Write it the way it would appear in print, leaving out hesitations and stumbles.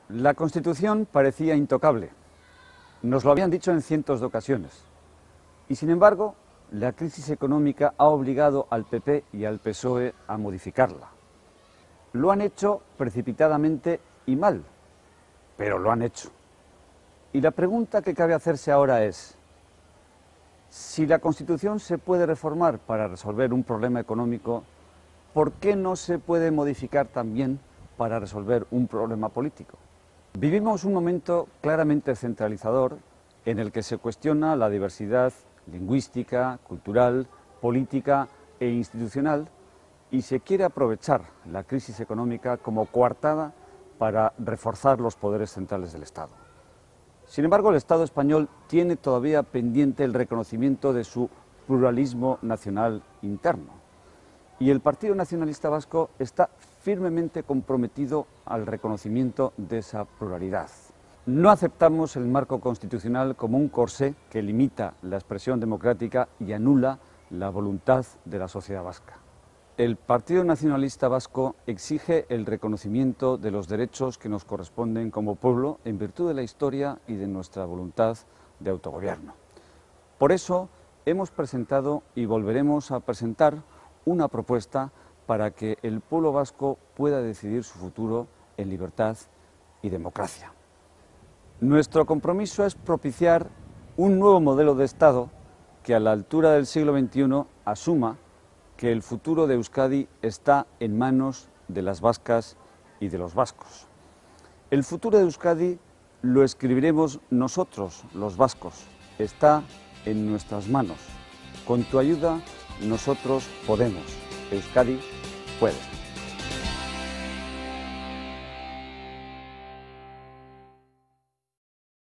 La Constitución parecía intocable, nos lo habían dicho en cientos de ocasiones, y sin embargo la crisis económica ha obligado al PP y al PSOE a modificarla. Lo han hecho precipitadamente y mal, pero lo han hecho. Y la pregunta que cabe hacerse ahora es, si la Constitución se puede reformar para resolver un problema económico, ¿por qué no se puede modificar también para resolver un problema político? Vivimos un momento claramente centralizador en el que se cuestiona la diversidad lingüística, cultural, política e institucional y se quiere aprovechar la crisis económica como coartada para reforzar los poderes centrales del Estado. Sin embargo, el Estado español tiene todavía pendiente el reconocimiento de su pluralismo nacional interno. Y el Partido Nacionalista Vasco está firmemente comprometido al reconocimiento de esa pluralidad. No aceptamos el marco constitucional como un corsé que limita la expresión democrática y anula la voluntad de la sociedad vasca. El Partido Nacionalista Vasco exige el reconocimiento de los derechos que nos corresponden como pueblo en virtud de la historia y de nuestra voluntad de autogobierno. Por eso hemos presentado y volveremos a presentar una propuesta para que el pueblo vasco pueda decidir su futuro en libertad y democracia. Nuestro compromiso es propiciar un nuevo modelo de Estado que a la altura del siglo XXI asuma que el futuro de Euskadi está en manos de las vascas y de los vascos. El futuro de Euskadi lo escribiremos nosotros, los vascos. Está en nuestras manos. Con tu ayuda, nosotros podemos. Euskadi puede.